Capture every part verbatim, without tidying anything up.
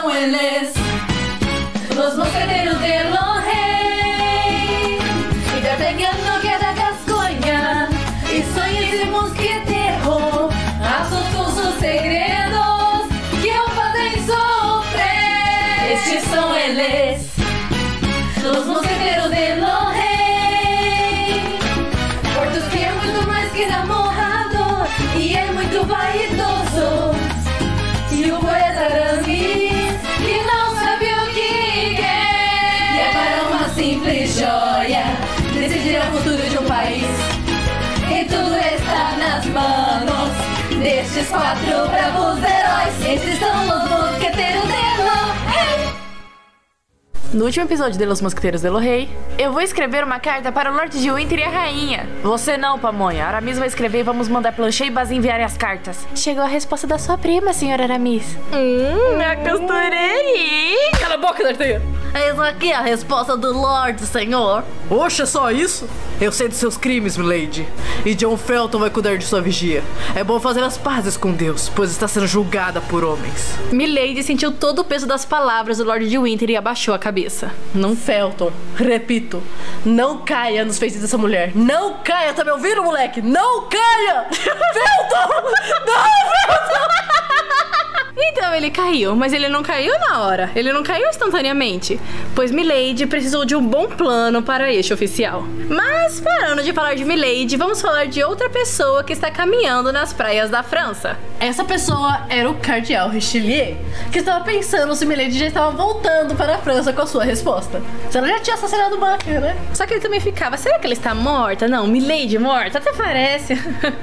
são eles, los mosqueteros de los rey. Y D'Artagnan no queda Gascoña, y soy ese mosquetero, Athos con sus segredos, que o fazem sofrer. Estes são eles, los mosqueteros de los rey. Portos que é muito mais que namorado, e é muito vaidoso. E o poeta Aramis, que não sabe o que quer, e é para uma simples joia decidir o futuro de um país. E tudo está nas manos destes quatro bravos heróis. Esses são os mosqueteiros de los rey. No último episódio de Los Mosqueteiros de los Rey, eu vou escrever uma carta para o Lorde de Winter e a rainha. Você não, pamonha. Aramis vai escrever e vamos mandar Planchet e Bazin enviarem as cartas. Chegou a resposta da sua prima, senhora Aramis. Hum, minha costureira. Cala a boca, D'Artagnan. Eis aqui a resposta do Lorde, senhor. Oxa, só isso? Eu sei dos seus crimes, milady. E John Felton vai cuidar de sua vigia. É bom fazer as pazes com Deus, pois está sendo julgada por homens. Milady sentiu todo o peso das palavras do Lorde de Winter e abaixou a cabeça. Não, Felton, repito, não caia nos feitos dessa mulher. Não caia, tá me ouvindo, moleque? Não caia! Felton! Não, Felton! Então ele caiu, mas ele não caiu na hora. Ele não caiu instantaneamente, pois Milady precisou de um bom plano para este oficial. Mas parando de falar de Milady, vamos falar de outra pessoa que está caminhando nas praias da França. Essa pessoa era o Cardeal Richelieu, que estava pensando se Milady já estava voltando para a França com a sua resposta. Se ela já tinha assassinado o Buckingham, né? Só que ele também ficava, será que ela está morta? Não, Milady morta, até parece.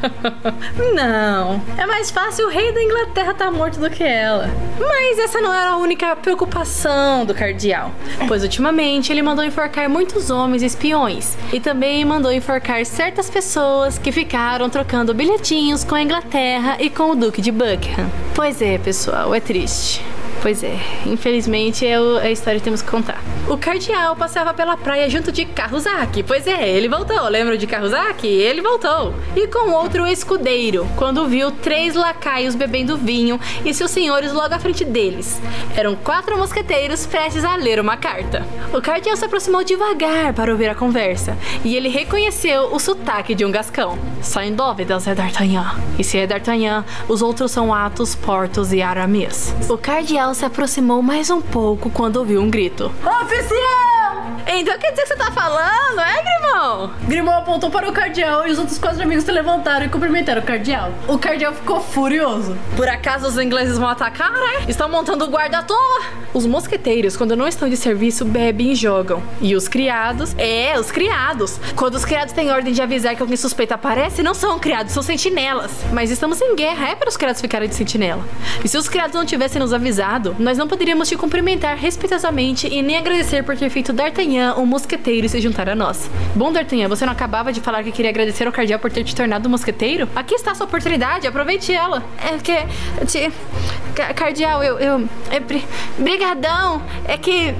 Não, é mais fácil o rei da Inglaterra estar morto do que ela. Mas essa não era a única preocupação do Cardeal, pois ultimamente ele mandou enforcar muitos homens espiões e também mandou enforcar certas pessoas que ficaram trocando bilhetinhos com a Inglaterra e com o Duque de Buckingham. Pois é, pessoal, é triste. Pois é, infelizmente é a história que temos que contar. O Cardeal passava pela praia junto de Cahusac. Pois é, ele voltou. Lembra de Cahusac? Ele voltou. E com outro escudeiro, quando viu três lacaios bebendo vinho e seus senhores logo à frente deles. Eram quatro mosqueteiros prestes a ler uma carta. O Cardeal se aproximou devagar para ouvir a conversa e ele reconheceu o sotaque de um gascão. Sem dúvidas é D'Artagnan. E se é D'Artagnan, os outros são Athos, Porthos e Aramis. O Cardeal se aproximou mais um pouco quando ouviu um grito. Oficial! Então quer dizer que você tá falando, é, Grimão? Grimão apontou para o Cardeal e os outros quatro amigos se levantaram e cumprimentaram o Cardeal. O Cardeal ficou furioso. Por acaso os ingleses vão atacar, né? Estão montando guarda à toa. Os mosqueteiros, quando não estão de serviço, bebem e jogam. E os criados? É, os criados. Quando os criados têm ordem de avisar que alguém suspeito aparece, não são criados, são sentinelas. Mas estamos em guerra, é para os criados ficarem de sentinela. E se os criados não tivessem nos avisado, nós não poderíamos te cumprimentar respeitosamente e nem agradecer por ter feito D'Artagnan um mosqueteiro e se juntar a nós. Bom, D'Artagnan, você não acabava de falar que queria agradecer ao Cardeal por ter te tornado um mosqueteiro? Aqui está a sua oportunidade, aproveite ela. É porque... Te... Cardeal, eu... eu é, brigadão, é que...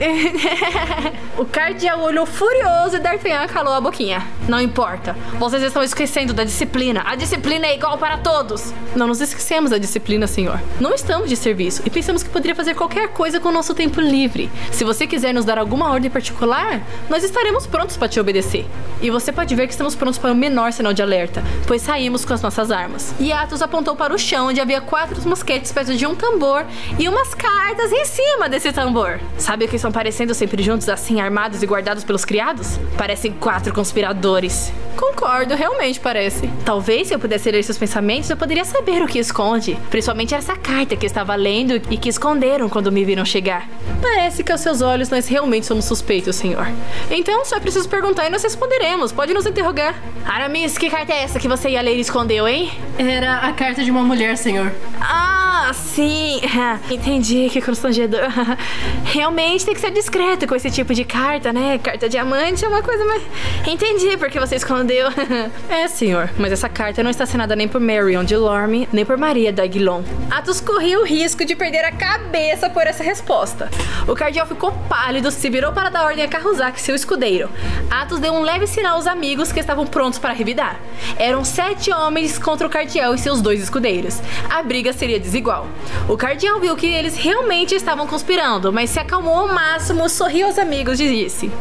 O Cardeal olhou furioso e D'Artagnan calou a boquinha. Não importa, vocês estão esquecendo da disciplina. A disciplina é igual para todos. Não nos esquecemos da disciplina, senhor. Não estamos de serviço e pensamos que poderia fazer qualquer coisa com o nosso tempo livre. Se você quiser nos dar alguma ordem particular, nós estaremos prontos para te obedecer. E você pode ver que estamos prontos para o menor sinal de alerta, pois saímos com as nossas armas. E Athos apontou para o chão, onde havia quatro mosquetes perto de um tambor e umas cartas em cima desse tambor. Sabe o que estão parecendo sempre juntos, assim, armados e guardados pelos criados? Parecem quatro conspiradores. Concordo, realmente parece. Talvez se eu pudesse ler seus pensamentos, eu poderia saber o que esconde. Principalmente essa carta que estava lendo e que esconderam quando me viram chegar. Parece que aos seus olhos nós realmente somos suspeitos, senhor. Então só preciso perguntar e nós responderemos. Pode nos interrogar. Aramis, que carta é essa que você ia ler e escondeu, hein? Era a carta de uma mulher, senhor. Ah, sim. Entendi, que constrangedor. Realmente tem que ser discreto com esse tipo de carta, né? Carta diamante é uma coisa mais... Entendi porque você escondeu. É, senhor, mas essa carta não está assinada nem por Marion de Lorme, nem por Maria d'Aguilon. Athos corria o risco de perder a cabeça por essa resposta. O Cardeal ficou pálido, se virou para dar ordem a Cahusac, seu escudeiro. Athos deu um leve sinal aos amigos que estavam prontos para revidar. Eram sete homens contra o Cardeal e seus dois escudeiros. A briga seria desigual. igual. O cardeal viu que eles realmente estavam conspirando, mas se acalmou ao máximo, sorriu aos amigos e disse: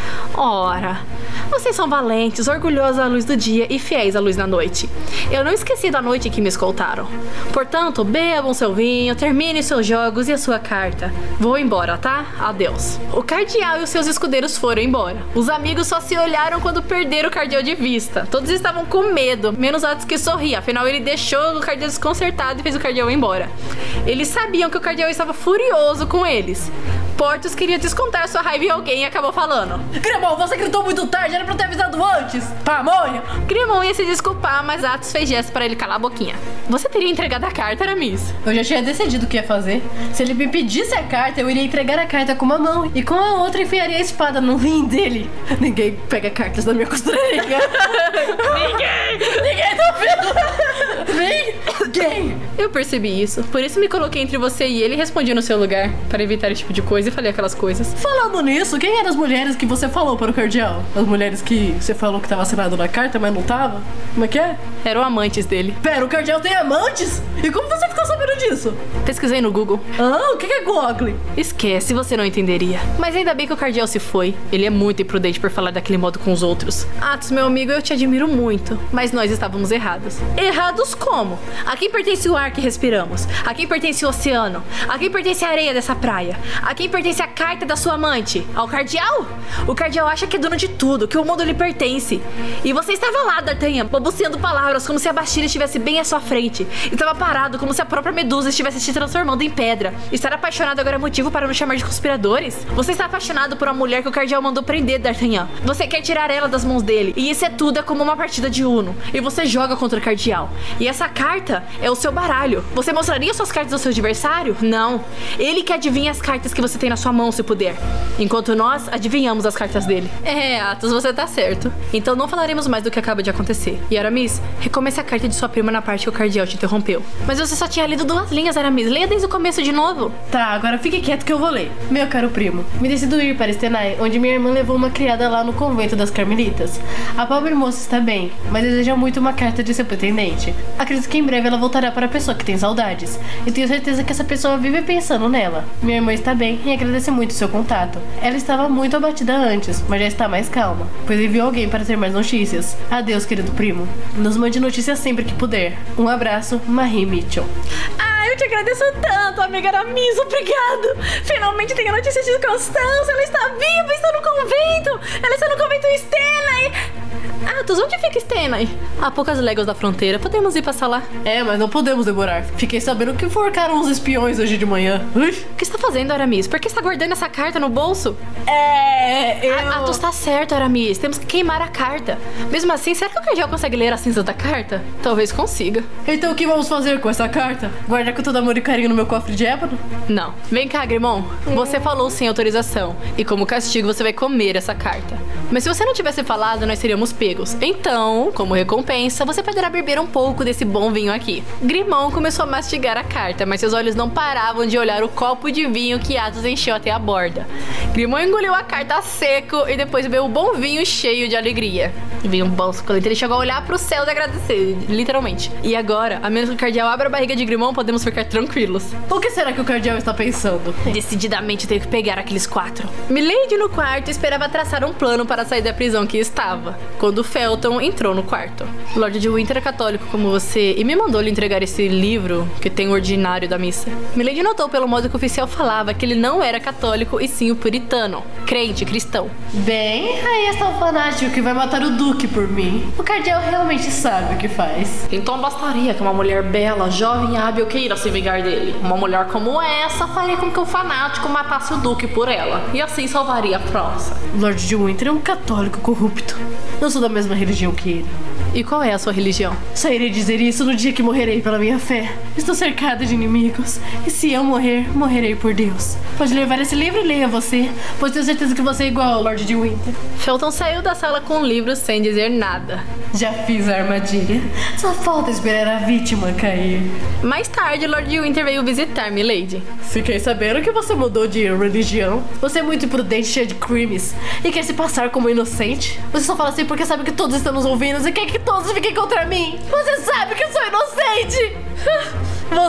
ora, vocês são valentes, orgulhosos à luz do dia e fiéis à luz da noite. Eu não esqueci da noite que me escoltaram. Portanto, bebam seu vinho, terminem seus jogos e a sua carta. Vou embora, tá? Adeus. O cardeal e os seus escudeiros foram embora. Os amigos só se olharam quando perderam o cardeal de vista. Todos estavam com medo, menos Atos, que sorria. Afinal, ele deixou o cardeal desconcertado e fez o cardeal ir embora. Eles sabiam que o cardeal estava furioso com eles. Portos queria descontar sua raiva em alguém e acabou falando: Grimon, você gritou muito tarde, era pra ter avisado antes. Pamonha! Grimon ia se desculpar, mas Atos fez gesto para ele calar a boquinha. Você teria entregado a carta, Aramis? Eu já tinha decidido o que ia fazer. Se ele me pedisse a carta, eu iria entregar a carta com uma mão e com a outra enfiaria a espada no rim dele. Ninguém pega cartas da minha costureirinha. Ninguém! Ninguém tá vendo! Ninguém! Eu percebi isso, por isso me coloquei entre você e ele e respondi no seu lugar, para evitar esse tipo de coisa, e falei aquelas coisas. Falando nisso, quem eram as mulheres que você falou para o cardeal? As mulheres que você falou que tava assinado na carta, mas não tava? Como é que é? Eram amantes dele. Pera, o cardeal tem amantes? E como você ficou sabendo disso? Pesquisei no Google. Ah, o que é Google? Esquece, você não entenderia. Mas ainda bem que o cardeal se foi. Ele é muito imprudente por falar daquele modo com os outros. Atos, meu amigo, eu te admiro muito, mas nós estávamos errados. Errados como? A quem pertence o ar que respiramos? A quem pertence o oceano? A quem pertence a areia dessa praia? A quem pertence a carta da sua amante? Ao cardeal? O cardeal acha que é dono de tudo, que o mundo lhe pertence. E você estava lá, D'Artagnan, balbuciando palavras como se a Bastilha estivesse bem à sua frente. Estava parado como se a própria Medusa estivesse se transformando em pedra. Estar apaixonado agora é motivo para nos chamar de conspiradores? Você está apaixonado por uma mulher que o cardeal mandou prender, D'Artagnan. Você quer tirar ela das mãos dele. E isso é tudo, é como uma partida de Uno. E você joga contra o cardeal. E essa carta é o seu baralho. Você mostraria suas cartas ao seu adversário? Não. Ele que adivinha as cartas que você tem na sua mão, se puder. Enquanto nós adivinhamos as cartas dele. É, Atos, você tá certo. Então não falaremos mais do que acaba de acontecer. E Aramis, recomece a carta de sua prima na parte que o cardeal te interrompeu. Mas você só tinha lido duas linhas, Aramis. Leia desde o começo de novo. Tá, agora fique quieto que eu vou ler. Meu caro primo, me decido ir para Stenai, onde minha irmã levou uma criada lá no convento das Carmelitas. A pobre moça está bem, mas deseja muito uma carta de seu pretendente. Acredito que em breve ela voltará para a pessoa que tem saudades. E tenho certeza que essa pessoa vive pensando nela. Minha irmã está bem e agradece muito o seu contato. Ela estava muito abatida antes, mas já está mais calma, pois enviou alguém para ter mais notícias. Adeus, querido primo. Nos mande notícias sempre que puder. Um abraço, Marie Mitchell. Ah, eu te agradeço tanto, amiga Aramis, obrigado. Finalmente tenho notícias de Constância. Ela está viva, está no convento. Ela está no convento em Stenai. Atos, onde fica Stenai? A poucas léguas da fronteira, podemos ir passar lá. É, mas não podemos demorar. Fiquei sabendo que forcaram uns espiões hoje de manhã. Ui. O que está fazendo, Aramis? Por que está guardando essa carta no bolso? É, eu... A Atos tá certo, Aramis. Temos que queimar a carta. Mesmo assim, será que o cardeal consegue ler as cinzas da carta? Talvez consiga. Então o que vamos fazer com essa carta? Guardar com todo amor e carinho no meu cofre de ébano? Não. Vem cá, Grimon. Você falou sem autorização. E como castigo, você vai comer essa carta. Mas se você não tivesse falado, nós seríamos pegos. Então, como recompensa, você poderá beber um pouco desse bom vinho aqui. Grimon começou a mastigar a carta, mas seus olhos não paravam de olhar o copo de vinho que Atos encheu até a borda. Grimon engoliu a carta a seco e depois bebeu um bom vinho cheio de alegria. Vinho bom, suculento. Ele chegou a olhar pro céu e agradecer, literalmente. E agora, a menos que o cardeal abra a barriga de Grimon, podemos ficar tranquilos. O que será que o cardeal está pensando? Decididamente tenho que pegar aqueles quatro. Milady no quarto esperava traçar um plano para sair da prisão que estava, quando Felton entrou no quarto. Lord de Winter é católico como você e me mandou lhe entregar esse livro que tem o ordinário da missa. Milady notou pelo modo que o oficial falava que ele não era católico e sim o puritano, crente, cristão. Bem, aí está o fanático que vai matar o duque por mim. O cardeal realmente sabe o que faz. Então bastaria que uma mulher bela, jovem e hábil queira se vingar dele. Uma mulher como essa faria com que o fanático matasse o duque por ela e assim salvaria a França. Lord de Winter é um católico corrupto. Não sou da mesma religião que ele. E qual é a sua religião? Só irei dizer isso no dia que morrerei pela minha fé. Estou cercada de inimigos. E se eu morrer, morrerei por Deus. Pode levar esse livro e leia você, pois tenho certeza que você é igual ao Lord de Winter. Felton saiu da sala com o livro sem dizer nada. Já fiz a armadilha. Só falta esperar a vítima cair. Mais tarde, Lord de Winter veio visitar Milady. Fiquei sabendo que você mudou de religião. Você é muito imprudente, cheio de crimes, e quer se passar como inocente. Você só fala assim porque sabe que todos estão nos ouvindo e quer que todos fiquem contra mim. Você sabe que eu sou inocente.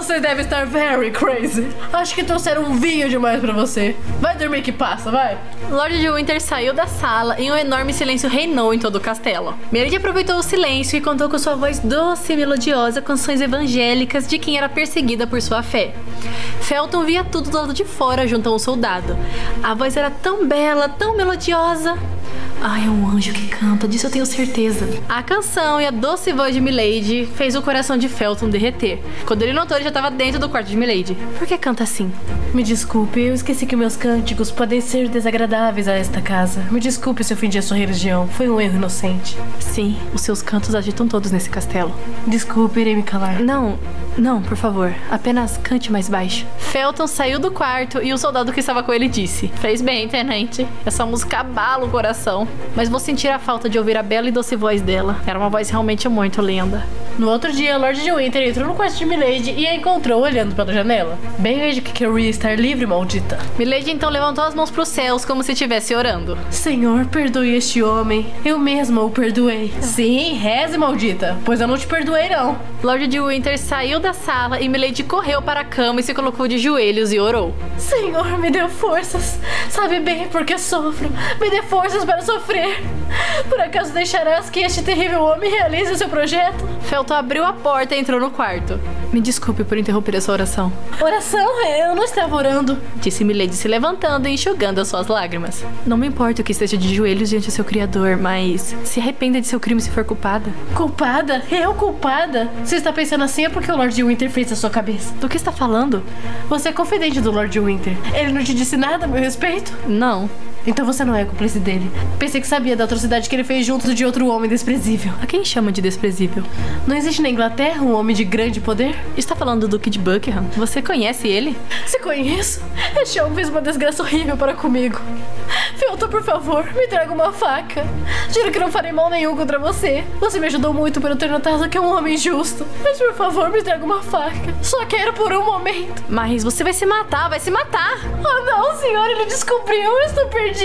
Você deve estar very crazy. Acho que trouxeram um vinho demais pra você. Vai dormir que passa, vai. Lord de Winter saiu da sala e um enorme silêncio reinou em todo o castelo. Milady aproveitou o silêncio e contou com sua voz doce e melodiosa canções evangélicas de quem era perseguida por sua fé. Felton via tudo do lado de fora junto a um soldado. A voz era tão bela, tão melodiosa. Ai, é um anjo que canta, disso eu tenho certeza. A canção e a doce voz de Milady fez o coração de Felton derreter. Quando ele notou, ele já estava dentro do quarto de Milady. Por que canta assim? Me desculpe, eu esqueci que meus cânticos podem ser desagradáveis a esta casa. Me desculpe se ofendi a sua religião. Foi um erro inocente. Sim, os seus cantos agitam todos nesse castelo. Desculpe, irei me calar. Não, não, por favor. Apenas cante mais baixo. Felton saiu do quarto e o soldado que estava com ele disse: Fez bem, tenente. Essa música abala o coração. Mas vou sentir a falta de ouvir a bela e doce voz dela. Era uma voz realmente muito linda. No outro dia, Lord de Winter entrou no quarto de Milady e a encontrou olhando pela janela. Bem desde que queria estar livre, maldita. Milady então levantou as mãos para os céus como se estivesse orando. Senhor, perdoe este homem. Eu mesma o perdoei. Sim, reze, maldita, pois eu não te perdoei, não. Lord de Winter saiu da sala e Milady correu para a cama e se colocou de joelhos e orou. Senhor, me dê forças. Sabe bem porque sofro. Me dê forças para sofrer. Por acaso deixarás que este terrível homem realize o seu projeto? Felton abriu a porta e entrou no quarto. Me desculpe por interromper a sua oração. Oração? Eu não estava orando, disse Milady se levantando e enxugando as suas lágrimas. Não me importa que esteja de joelhos diante do seu criador, mas se arrependa de seu crime se for culpada. Culpada? Eu culpada? Você está pensando assim é porque o Lord de Winter fez a sua cabeça. Do que está falando? Você é confidente do Lord de Winter. Ele não te disse nada a meu respeito? Não. Então você não é cúmplice dele. Pensei que sabia da atrocidade que ele fez junto de outro homem desprezível. A quem chama de desprezível? Não existe na Inglaterra um homem de grande poder? Está falando do Duque de Buckingham? Você conhece ele? Se conheço. Este homem fez uma desgraça horrível para comigo. Felton, por favor, me traga uma faca. Juro que não farei mal nenhum contra você. Você me ajudou muito por eu ter notado que é um homem justo. Mas, por favor, me traga uma faca. Só quero por um momento. Mas você vai se matar, vai se matar. Oh, não, senhor, ele descobriu. Eu estou perdida.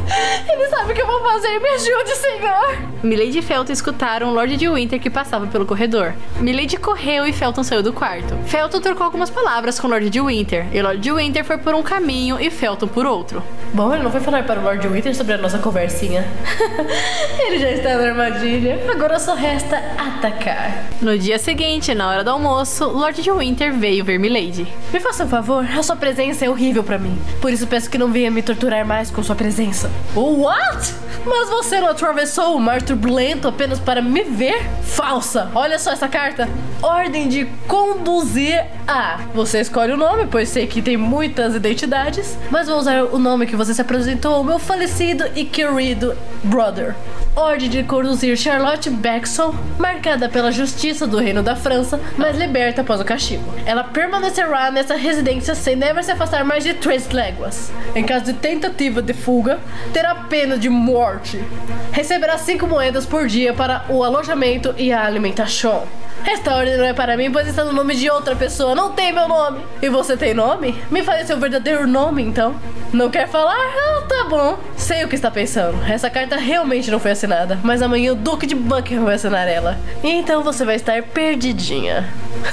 Ele sabe o que eu vou fazer. Me ajude, senhor. Milady e Felton escutaram o Lord de Winter que passava pelo corredor. Milady correu e Felton saiu do quarto. Felton trocou algumas palavras com o Lord de Winter. E o Lord de Winter foi por um caminho e Felton por outro. Bom, ele não foi falar para o Lord de Winter sobre a nossa conversinha. Ele já está na armadilha. Agora só resta atacar. No dia seguinte, na hora do almoço, Lord de Winter veio ver Milady. Me faça um favor, a sua presença é horrível pra mim. Por isso peço que não venha me torturar mais com sua presença. What? Mas você não atravessou o mar turbulento apenas para me ver? Falsa! Olha só essa carta. Ordem de conduzir a... Você escolhe o nome, pois sei que tem muitas identidades, mas vou usar o nome que você se apresentou ao meu falecido e querido brother. Ordem de conduzir Charlotte Baxon, marcada pela justiça do Reino da França, mas liberta após o castigo. Ela permanecerá nessa residência sem never se afastar mais de três léguas. Em caso de tentativa de fuga, terá pena de morte. Receberá cinco moedas por dia para o alojamento e a alimentação. Esta ordem não é para mim, pois está no nome de outra pessoa. Não tem meu nome. E você tem nome? Me fale seu verdadeiro nome, então. Não quer falar? Ah, tá bom. Sei o que está pensando. Essa carta realmente não foi assinada, mas amanhã o Duque de Buckingham vai assinar ela. E então você vai estar perdidinha.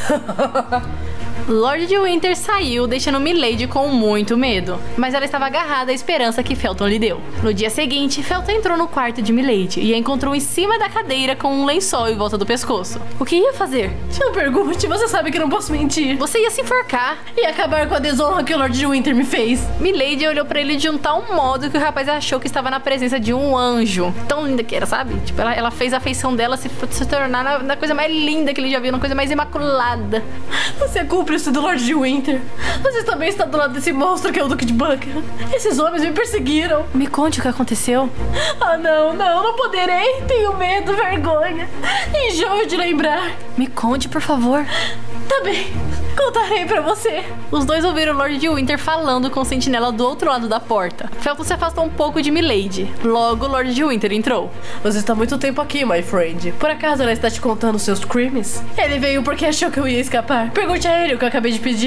Lord de Winter saiu, deixando Milady com muito medo, mas ela estava agarrada à esperança que Felton lhe deu. No dia seguinte, Felton entrou no quarto de Milady e a encontrou em cima da cadeira com um lençol em volta do pescoço. O que ia fazer? Não pergunte, você sabe que não posso mentir. Você ia se enforcar e acabar com a desonra que o Lord de Winter me fez. Milady olhou pra ele de um tal modo que o rapaz achou que estava na presença de um anjo. Tão linda que era, sabe? Tipo, ela, ela fez a feição dela se, se tornar na, na coisa mais linda que ele já viu, na coisa mais imaculada. Você é cúmplice do Lord de Winter. Você também está do lado desse monstro que é o Duque de Buckingham. Esses homens me perseguiram. Me conte o que aconteceu. Ah, não, não, não poderei. Tenho medo, vergonha. Enjoo de lembrar. Me conte, por favor. Tá bem, contarei pra você. Os dois ouviram o Lord de Winter falando com o sentinela do outro lado da porta. Felton se afastou um pouco de Milady. Logo, o Lord de Winter entrou. Você está muito tempo aqui, my friend. Por acaso ela está te contando seus crimes? Ele veio porque achou que eu ia escapar. Pergunte a ele o que eu acabei de pedir.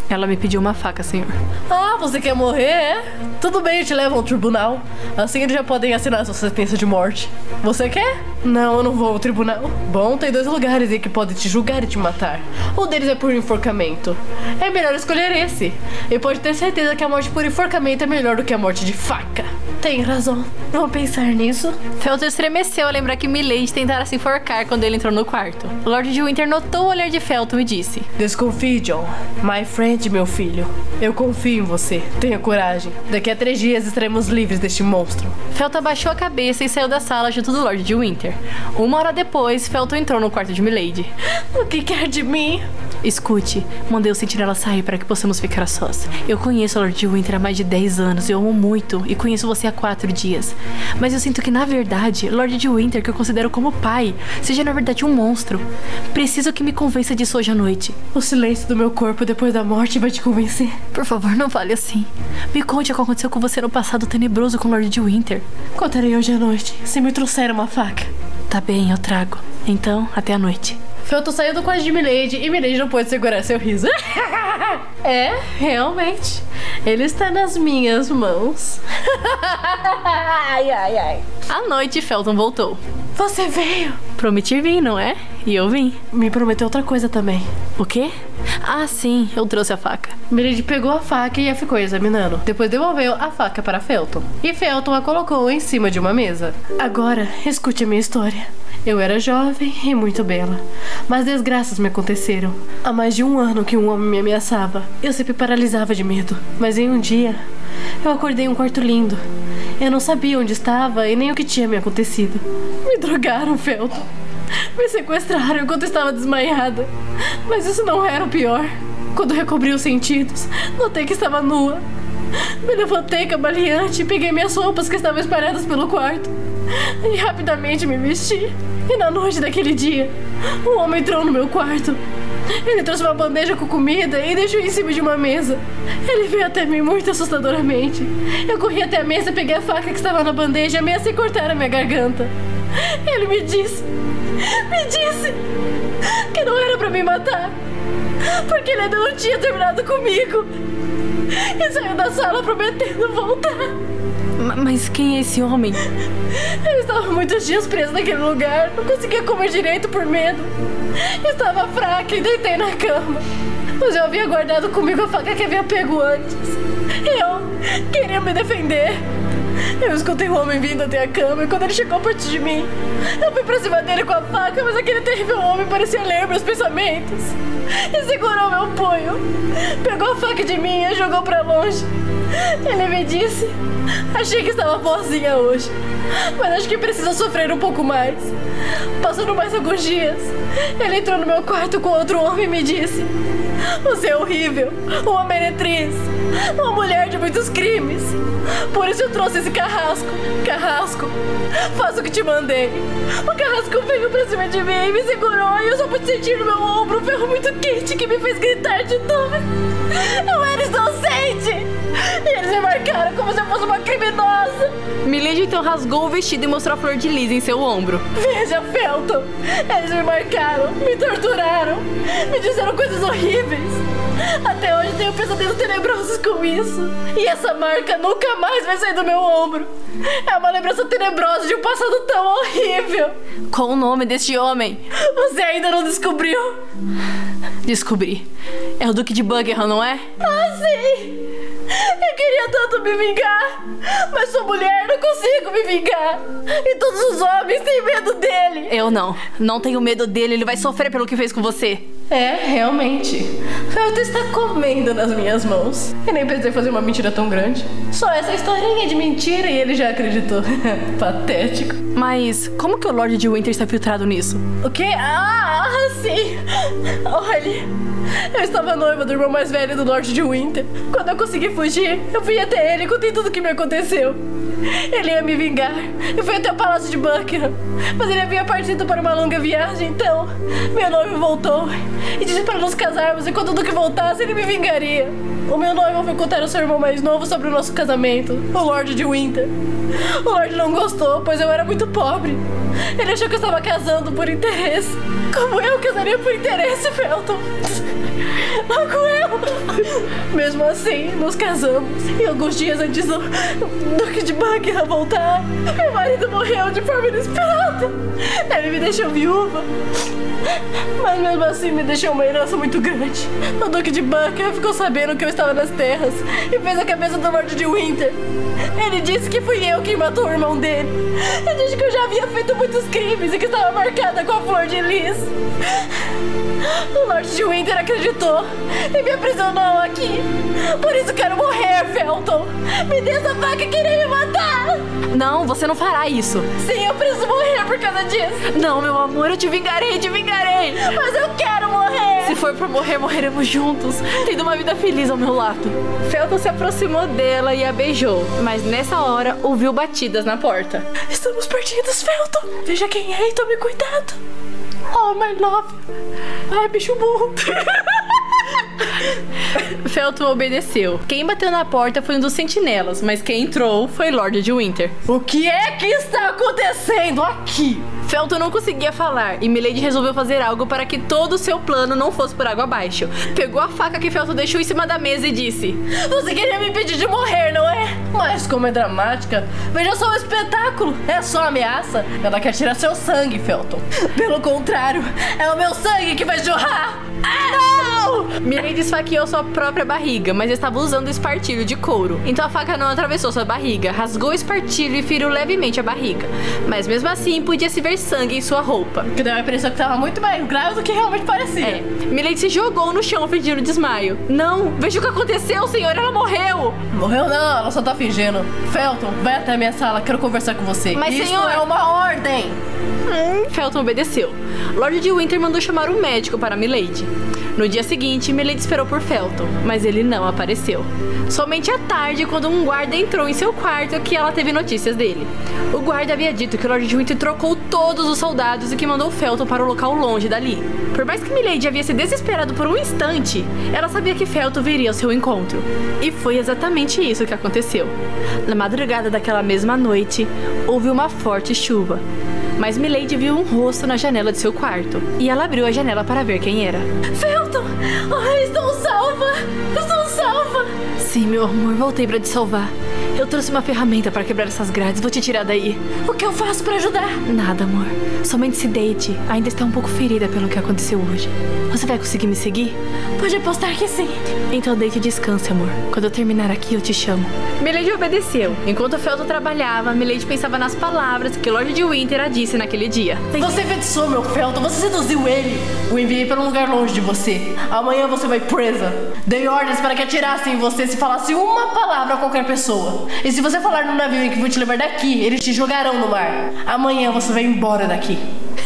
Ela me pediu uma faca, senhor. Ah, você quer morrer, é? Tudo bem, eu te levo ao tribunal. Assim eles já podem assinar sua sentença de morte. Você quer? Não, eu não vou ao tribunal. Bom, tem dois lugares em que podem te julgar e te matar. Um deles é por enforcamento. É melhor escolher esse. E pode ter certeza que a morte por enforcamento é melhor do que a morte de faca. Tem razão. Vou pensar nisso. Felton estremeceu ao lembrar que Milady tentara se enforcar quando ele entrou no quarto. Lord de Winter notou o olhar de Felton e disse: Desconfie, John. My friend, meu filho. Eu confio em você. Tenha coragem. Daqui a três dias estaremos livres deste monstro. Felton abaixou a cabeça e saiu da sala junto do Lord de Winter. Uma hora depois, Felton entrou no quarto de Milady. O que quer de mim? Escute, mandei o sentinela sair para que possamos ficar a sós. Eu conheço o Lord de Winter há mais de dez anos, eu amo muito e conheço você há quatro dias. Mas eu sinto que, na verdade, Lord de Winter, que eu considero como pai, seja na verdade um monstro. Preciso que me convença disso hoje à noite. O silêncio do meu corpo depois da morte vai te convencer. Por favor, não fale assim. Me conte o que aconteceu com você no passado tenebroso com o Lord de Winter. Contarei hoje à noite, se me trouxer uma faca. Tá bem, eu trago. Então, até a noite. Felton saiu do quarto de Milady e Milady não pôde segurar seu riso. É, realmente. Ele está nas minhas mãos. Ai, ai, ai. À noite, Felton voltou. Você veio. Prometi vir, não é? E eu vim. Me prometeu outra coisa também. O quê? Ah, sim, eu trouxe a faca. Milady pegou a faca e a ficou examinando. Depois devolveu a faca para Felton. E Felton a colocou em cima de uma mesa. Agora, escute a minha história. Eu era jovem e muito bela, mas desgraças me aconteceram. Há mais de um ano que um homem me ameaçava. Eu sempre paralisava de medo, mas em um dia, eu acordei em um quarto lindo. Eu não sabia onde estava e nem o que tinha me acontecido. Me drogaram, Felton. Me sequestraram enquanto estava desmaiada. Mas isso não era o pior. Quando recobri os sentidos, notei que estava nua. Me levantei cambaleante e peguei minhas roupas que estavam espalhadas pelo quarto. E rapidamente me vesti. E na noite daquele dia, um homem entrou no meu quarto. Ele trouxe uma bandeja com comida e deixou em cima de uma mesa. Ele veio até mim muito assustadoramente. Eu corri até a mesa, peguei a faca que estava na bandeja e ameacei cortar a minha garganta. Ele me disse, me disse que não era pra me matar, porque ele ainda não tinha terminado comigo. E saiu da sala prometendo voltar. Mas quem é esse homem? Eu estava muitos dias preso naquele lugar. Não conseguia comer direito por medo. Estava fraca e deitei na cama. Mas eu havia guardado comigo a faca que havia pego antes. Eu queria me defender. Eu escutei o homem vindo até a cama e quando ele chegou perto de mim, eu fui pra cima dele com a faca, mas aquele terrível homem parecia ler meus pensamentos e segurou meu punho, pegou a faca de mim e jogou pra longe. Ele me disse, achei que estava boazinha hoje, mas acho que precisa sofrer um pouco mais. Passando mais alguns dias, ele entrou no meu quarto com outro homem e me disse, você é horrível, uma meretriz, uma mulher de muitos crimes. Por isso eu trouxe esse carrasco. Carrasco, faça o que te mandei. O carrasco veio pra cima de mim e me segurou e eu só pude sentir no meu ombro um ferro muito quente que me fez gritar de dor. Eu era inocente. E eles me marcaram como se eu fosse uma criminosa. Milady então rasgou o vestido e mostrou a flor de lis em seu ombro. Veja, Felton, eles me marcaram, me torturaram, me disseram coisas horríveis. Até hoje tenho pesadelos tenebrosos com isso. E essa marca nunca mais vai sair do meu ombro. É uma lembrança tenebrosa de um passado tão horrível. Qual o nome deste homem? Você ainda não descobriu? Descobri. É o Duque de Buckingham, não é? Ah, sim! Eu queria tanto me vingar, mas sou mulher, não consigo me vingar. E todos os homens têm medo dele. Eu não. Não tenho medo dele, ele vai sofrer pelo que fez com você. É, realmente. Felton está comendo nas minhas mãos. E nem pensei fazer uma mentira tão grande. Só essa historinha de mentira e ele já acreditou. Patético. Mas como que o Lord de Winter está filtrado nisso? O quê? Ah, sim. Olha, eu estava noiva do irmão mais velho do Lord de Winter. Quando eu consegui fugir, eu fui até ele e contei tudo o que me aconteceu. Ele ia me vingar. Eu fui até o palácio de Buckingham, mas ele havia partido para uma longa viagem. Então, meu noivo voltou e disse para nos casarmos, e quando o Duque voltasse, ele me vingaria. O meu noivo foi contar ao seu irmão mais novo sobre o nosso casamento, o Lord de Winter. O Lord não gostou, pois eu era muito pobre. Ele achou que eu estava casando por interesse. Como eu casaria por interesse, Felton? Logo eu! Mesmo assim, nos casamos. E alguns dias antes do Duque de Buckingham voltar, meu marido morreu de forma inesperada. Ele me deixou viúva. Mas mesmo assim me deixou uma herança muito grande. O Duque de Buckingham ficou sabendo que eu estava nas terras e fez a cabeça do Lorde de Winter. Ele disse que fui eu quem matou o irmão dele. Ele disse que eu já havia feito muitos crimes e que estava marcada com a flor de lis. O Lorde de Winter acreditou e me aprisionou aqui. Por isso quero morrer, Felton. Me dê essa faca, querer me matar. Não, você não fará isso. Sim, eu preciso morrer por causa disso. Não, meu amor, eu te vingarei, te vingarei. Mas eu quero morrer. Se for pra morrer, morreremos juntos, tendo uma vida feliz ao meu lado. Felton se aproximou dela e a beijou, mas nessa hora ouviu batidas na porta. Estamos perdidos, Felton. Veja quem é e tome cuidado. Oh, my love. Ai, bicho burro. Felton obedeceu. Quem bateu na porta foi um dos sentinelas, mas quem entrou foi Lorde de Winter. O que é que está acontecendo aqui? Felton não conseguia falar e Milady resolveu fazer algo para que todo o seu plano não fosse por água abaixo. Pegou a faca que Felton deixou em cima da mesa e disse: Você queria me impedir de morrer, não é? Mas como é dramática. Veja só o espetáculo. É só ameaça. Ela quer tirar seu sangue, Felton. Pelo contrário, é o meu sangue que vai jorrar. Ah, não! Milady esfaqueou sua própria barriga, mas estava usando espartilho de couro. Então a faca não atravessou sua barriga, rasgou o espartilho e feriu levemente a barriga. Mas mesmo assim, podia se ver sangue em sua roupa. Que deu a impressão que estava muito mais grave do que realmente parecia. É. Milady se jogou no chão fingindo desmaio. Não, veja o que aconteceu, senhor, ela morreu. Morreu não, ela só tá fingindo. Felton, vai até a minha sala, quero conversar com você. Mas Isso senhor... é uma ordem. Hum, Felton obedeceu. Lorde de Winter mandou chamar o médico para Milady. No dia seguinte, Milady esperou por Felton, mas ele não apareceu. Somente à tarde, quando um guarda entrou em seu quarto, que ela teve notícias dele. O guarda havia dito que o Lorde de Winter trocou todos os soldados e que mandou Felton para o local longe dali. Por mais que Milady havia se desesperado por um instante, ela sabia que Felton viria ao seu encontro. E foi exatamente isso que aconteceu. Na madrugada daquela mesma noite, houve uma forte chuva. Mas Milady viu um rosto na janela de seu quarto. E ela abriu a janela para ver quem era. Felton! Ai, estou salva! Estou salva! Sim, meu amor, voltei para te salvar. Eu trouxe uma ferramenta para quebrar essas grades. Vou te tirar daí. O que eu faço para ajudar? Nada, amor. Somente se deite. Ainda está um pouco ferida pelo que aconteceu hoje. Você vai conseguir me seguir? Pode apostar que sim. Então deite e descanse, amor. Quando eu terminar aqui, eu te chamo. Milady obedeceu. Enquanto Felton trabalhava, Milady pensava nas palavras que Lorde de Winter a disse naquele dia. Você enfeitiçou meu Felton. Você seduziu ele. O enviei para um lugar longe de você. Amanhã você vai presa. Dei ordens para que atirassem em você se falasse uma palavra a qualquer pessoa. E se você falar no navio em que vou te levar daqui, eles te jogarão no mar. Amanhã você vai embora daqui.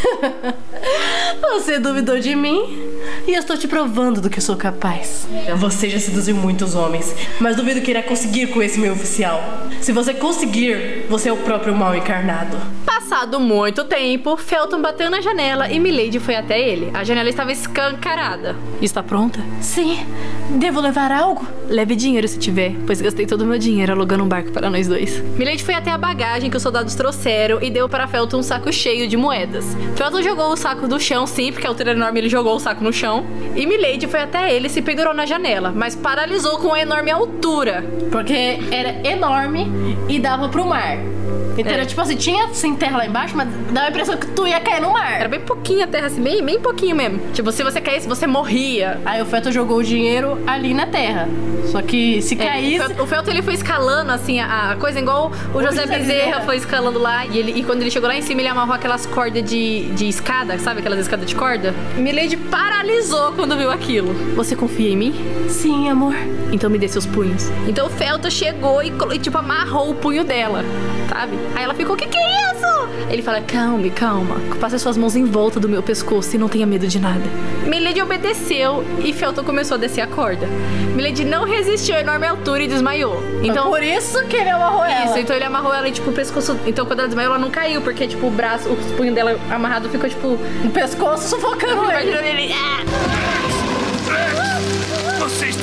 Você duvidou de mim? E eu estou te provando do que eu sou capaz. Você já seduziu muitos homens, mas duvido que irá conseguir com esse meu oficial. Se você conseguir, você é o próprio mal encarnado. Passado muito tempo, Felton bateu na janela e Milady foi até ele. A janela estava escancarada. Está pronta? Sim. Devo levar algo? Leve dinheiro se tiver, pois gastei todo o meu dinheiro alugando um barco para nós dois. Milady foi até a bagagem que os soldados trouxeram e deu para Felton um saco cheio de moedas. Felton jogou o saco do chão, sim, porque a altura era enorme, ele jogou o saco no chão. E Milady foi até ele e se pendurou na janela, mas paralisou com a enorme altura. Porque era enorme e dava pro mar. Então É. era tipo assim, tinha sem terra lá embaixo, mas dava a impressão que tu ia cair no mar. Era bem pouquinho a terra, assim, bem, bem pouquinho mesmo. Tipo, se você caísse, você morria. Aí o Felton jogou o dinheiro ali na terra. Só que se É, caísse... o Felton, o Felton, ele foi escalando, assim, a, a coisa igual o, O José José Bezerra Bezerra. foi escalando lá. E, ele, e quando ele chegou lá em cima, ele amarrou aquelas cordas de, de escada, sabe? Aquelas escadas de corda. Milady paralisou quando viu aquilo. Você confia em mim? Sim, amor. Então me dê seus punhos. Então o Felton chegou e, colo- e, tipo, amarrou o punho dela, sabe? Aí ela ficou, o que que é isso? Ele fala, calme, calma. Passe suas mãos em volta do meu pescoço e não tenha medo de nada. Milady obedeceu e Felton começou a descer a corda. Milady não resistiu à enorme altura e desmaiou. Então, Por isso que ele amarrou ela. isso, então ele amarrou ela e, tipo, o pescoço... Então, quando ela desmaiou, ela não caiu, porque, tipo, o braço, o punho dela amarrado ficou, tipo... No pescoço, sufocando ele. Imaginando ele... Ah! Você está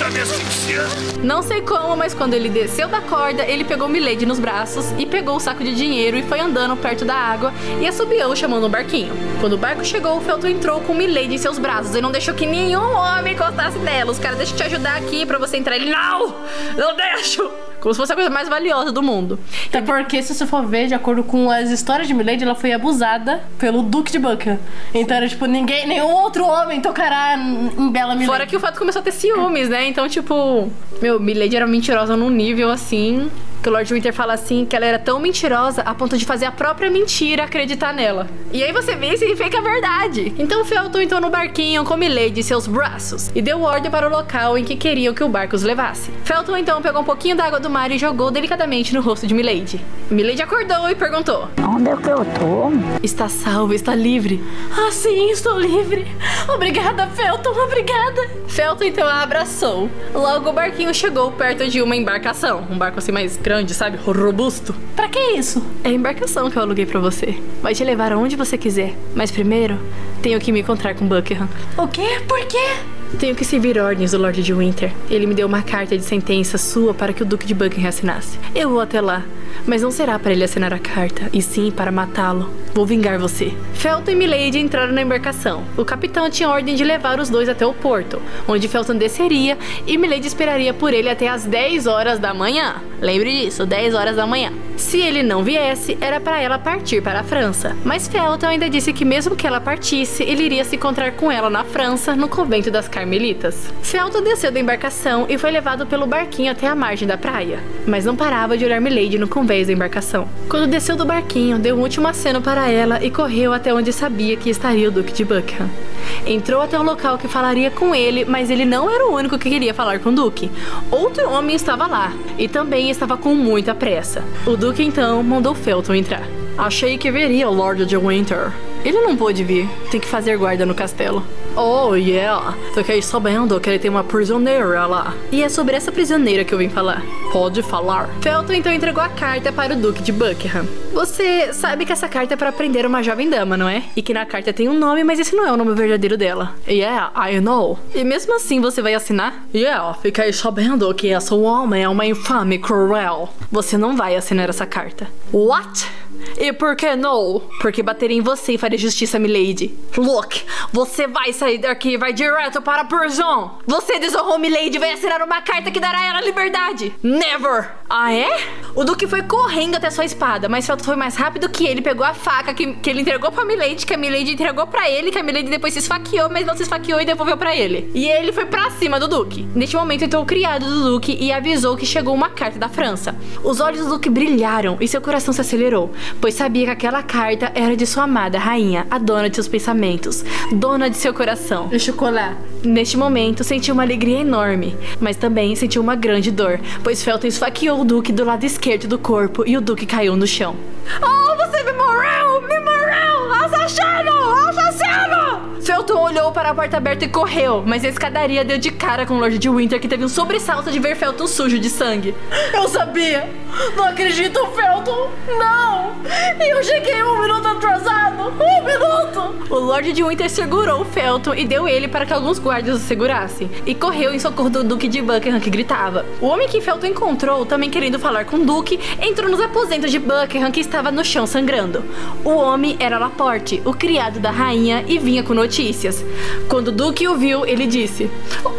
tá me asfixiando. Não sei como, mas quando ele desceu da corda, ele pegou Milady nos braços e pegou o saco de dinheiro e foi andando perto da água e assobiou chamando um barquinho. Quando o barco chegou, o Felton entrou com Milady em seus braços e não deixou que nenhum homem encostasse nela. Os caras, deixa eu te ajudar aqui pra você entrar. Ele, não! Não deixo! Como se fosse a coisa mais valiosa do mundo. Até porque, se você for ver, de acordo com as histórias de Milady, ela foi abusada pelo Duque de Buckingham. Então era tipo, ninguém, nenhum outro homem tocará em bela Milady. Fora que o fato começou a ter ciúmes, né? Então, tipo, meu, Milady era mentirosa num nível assim, que o Lord Winter fala assim, que ela era tão mentirosa a ponto de fazer a própria mentira acreditar nela. E aí você vê e significa a verdade. Então o Felton entrou no barquinho com Milady e seus braços e deu ordem para o local em que queriam que o barco os levasse. Felton então pegou um pouquinho da água do mar e jogou delicadamente no rosto de Milady. Milady acordou e perguntou: onde é que eu tô? Está salvo, está livre. Ah, sim, estou livre. Obrigada, Felton, obrigada. Felton então a abraçou. Logo o barquinho chegou perto de uma embarcação. Um barco assim mais grande, sabe? Robusto. Pra que isso? É a embarcação que eu aluguei pra você. Vai te levar aonde você quiser. Mas primeiro, tenho que me encontrar com Buckingham. O quê? Por quê? Tenho que seguir ordens do Lord de Winter. Ele me deu uma carta de sentença sua para que o Duque de Buckingham assinasse. Eu vou até lá, mas não será para ele assinar a carta, e sim para matá-lo. Vou vingar você. Felton e Milady entraram na embarcação. O capitão tinha ordem de levar os dois até o porto, onde Felton desceria e Milady esperaria por ele até as dez horas da manhã. Lembre disso, dez horas da manhã. Se ele não viesse, era para ela partir para a França. Mas Felton ainda disse que mesmo que ela partisse, ele iria se encontrar com ela na França, no convento das Carmelitas. Felton desceu da embarcação e foi levado pelo barquinho até a margem da praia, mas não parava de olhar Milady no convés da embarcação. Quando desceu do barquinho, deu um último aceno para ela e correu até onde sabia que estaria o Duque de Buckingham. Entrou até o local que falaria com ele, mas ele não era o único que queria falar com o Duque. Outro homem estava lá, e também estava com muita pressa. O Duque então mandou Felton entrar. Achei que viria o Lord de Winter. Ele não pôde vir, tem que fazer guarda no castelo. Oh, yeah, fiquei sabendo que ele tem uma prisioneira lá. E é sobre essa prisioneira que eu vim falar. Pode falar. Felton então entregou a carta para o Duque de Buckingham. Você sabe que essa carta é para prender uma jovem dama, não é? E que na carta tem um nome, mas esse não é o nome verdadeiro dela. Yeah, I know. E mesmo assim você vai assinar? Yeah, fiquei sabendo que esse homem é uma infame cruel. Você não vai assinar essa carta. What? E por que não? Porque bateria em você e faria justiça, Milady. Look, você vai sair daqui e vai direto para a prisão. Você desonrou Milady e vai assinar uma carta que dará a ela liberdade. Never. Ah, é? O Duque foi correndo até sua espada, mas Felton foi mais rápido que ele, pegou a faca que, que ele entregou pra Milady, que a Milady entregou pra ele, que a Milady depois se esfaqueou, mas não se esfaqueou e devolveu pra ele. E ele foi pra cima do Duque. Neste momento entrou o criado do Duque e avisou que chegou uma carta da França. Os olhos do Duque brilharam e seu coração se acelerou, pois sabia que aquela carta era de sua amada rainha, a dona de seus pensamentos, dona de seu coração. E chocolate. Neste momento, sentiu uma alegria enorme, mas também sentiu uma grande dor, pois Felton esfaqueou o Duque do lado esquerdo do corpo e o Duque caiu no chão. Oh, você me morreu! Me morreu! Assassino! Assassino! Felton olhou para a porta aberta e correu, mas a escadaria deu de cara com o Lord de Winter, que teve um sobressalto de ver Felton sujo de sangue. Eu sabia! Não acredito, Felton! Não! Eu cheguei um minuto atrasado! Um minuto! O Lord de Winter segurou o Felton e deu ele para que alguns guardas o segurassem, e correu em socorro do Duque de Buckingham, que gritava. O homem que Felton encontrou, também querendo falar com o Duque, entrou nos aposentos de Buckingham, que estava no chão sangrando. O homem era Laporte, o criado da rainha, e vinha com notícias. Quando o Duque o viu, ele disse: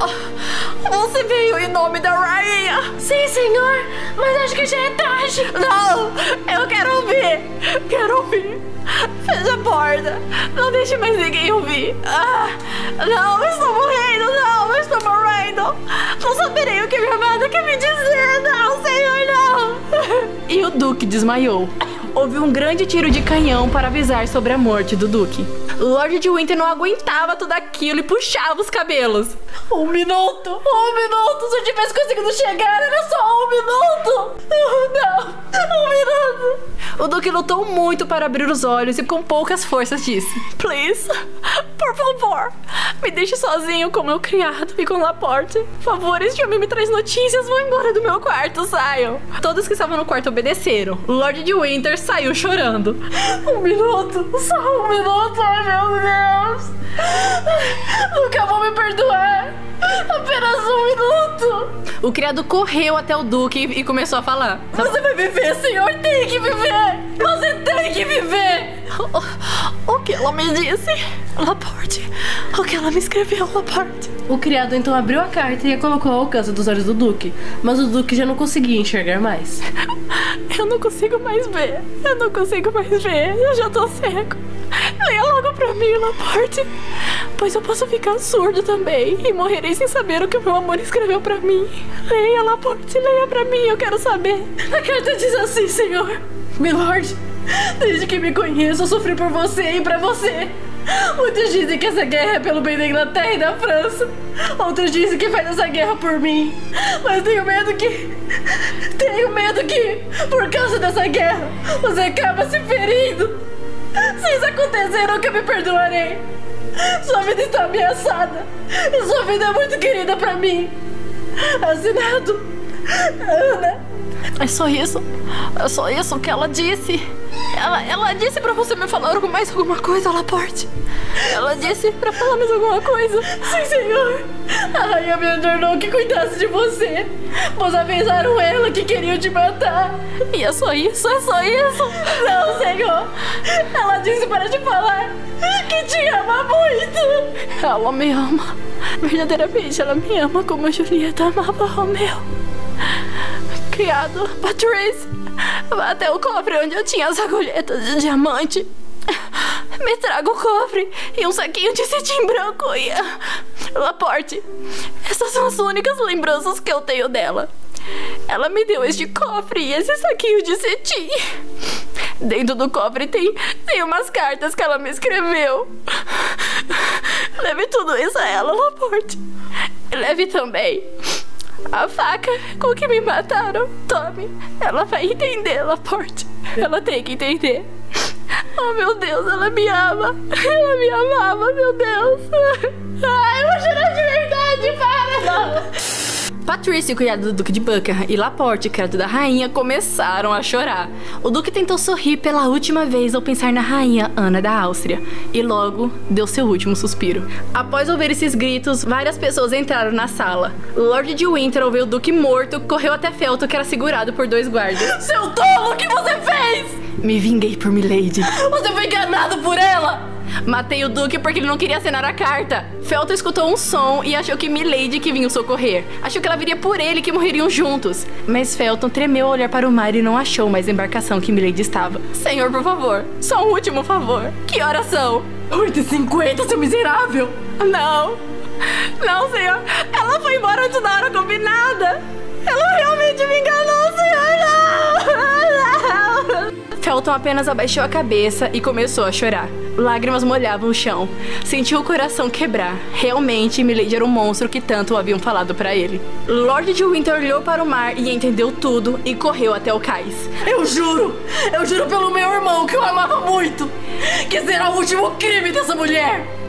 oh, você veio em nome da rainha? Sim, senhor, mas acho que já é tarde. Não, eu quero ouvir. Quero ouvir. Feche a porta. Não deixe mais ninguém ouvir. Ah, não, eu estou morrendo. Não, eu estou morrendo. Não saberei o que minha amada quer me dizer. Não, senhor, não. E o Duque desmaiou. Houve um grande tiro de canhão para avisar sobre a morte do Duque. O Lord de Winter não aguentava tudo aquilo e puxava os cabelos. Um minuto! Um minuto! Se eu tivesse conseguido chegar, era só um minuto! Não! Um minuto! O Duque lutou muito para abrir os olhos e com poucas forças disse: Please, por favor, me deixe sozinho com meu criado e com Laporte. Por favor, este homem me traz notícias, vão embora do meu quarto, saiam. Todos que estavam no quarto obedeceram. O Lord de Winter saiu chorando. Um minuto! Só um minuto! Ai, meu Deus! Nunca vou me perdoar! Apenas um minuto! O criado correu até o Duque e começou a falar. Você vai viver, senhor! Tem que viver! Você tem que viver! O, o que ela me disse? Laporte. O que ela me escreveu, Laporte? O criado então abriu a carta e a colocou ao alcance dos olhos do Duque, mas o Duque já não conseguia enxergar mais. Eu não consigo mais ver. Eu não consigo mais ver. Eu já tô cego. Leia logo pra mim, Laporte. Pois eu posso ficar surdo também e morrerei sem saber o que o meu amor escreveu pra mim. Leia, Laporte, leia pra mim, eu quero saber. A carta diz assim, senhor. Milord, desde que me conheço, eu sofri por você e pra você. Muitos dizem que essa guerra é pelo bem da Inglaterra e da França. Outros dizem que faz essa guerra por mim. Mas tenho medo que... Tenho medo que, por causa dessa guerra, você acaba se ferindo. Se isso acontecer, nunca me perdoarei. Sua vida está ameaçada. E sua vida é muito querida pra mim. Assinado, Ana. É só isso? É só isso que ela disse? Ela, ela disse pra você me falar mais alguma coisa, Laporte? Ela disse pra falar mais alguma coisa? Sim, senhor. A rainha me ordenou que cuidasse de você, pois avisaram ela que queriam te matar. E é só isso? É só isso? Não, senhor. Ela disse para te falar que te ama muito. Ela me ama. Verdadeiramente, ela me ama como a Julieta amava Romeu. Criado, Patrice, vá até o cofre onde eu tinha as agulhetas de diamante. Me traga o cofre e um saquinho de cetim branco e... Laporte, essas são as únicas lembranças que eu tenho dela. Ela me deu este cofre e esse saquinho de cetim. Dentro do cofre tem, tem umas cartas que ela me escreveu. Leve tudo isso a ela, Laporte. Leve também a faca com que me mataram. Tome, ela vai entender, Laporte. Ela tem que entender. Oh, meu Deus, ela me ama. Ela me amava, meu Deus. Ai, eu vou chorar de verdade, para! Não. Patrice, o criado do Duque de Buckingham, e Laporte, o criado da rainha, começaram a chorar. O Duque tentou sorrir pela última vez ao pensar na rainha Ana da Áustria, e logo deu seu último suspiro. Após ouvir esses gritos, várias pessoas entraram na sala. Lord de Winter ouviu o Duque morto, correu até Felton, que era segurado por dois guardas. Seu tolo, o que você fez? Me vinguei por Milady. Você foi enganado por ela? Matei o Duque porque ele não queria assinar a carta. Felton escutou um som e achou que Milady que vinha o socorrer. Achou que ela viria por ele e que morreriam juntos. Mas Felton tremeu ao olhar para o mar e não achou mais a embarcação que Milady estava. Senhor, por favor, só um último favor. Que horas são? oito e cinquenta, seu miserável. Não, não, senhor. Ela foi embora antes da hora combinada. Ela realmente me enganou, senhor. Não, não. Felton apenas abaixou a cabeça e começou a chorar. Lágrimas molhavam o chão. Sentiu o coração quebrar. Realmente, Milady era o monstro que tanto haviam falado pra ele. Lord de Winter olhou para o mar e entendeu tudo e correu até o cais. Eu juro! Eu juro pelo meu irmão que eu amava muito! Que será o último crime dessa mulher!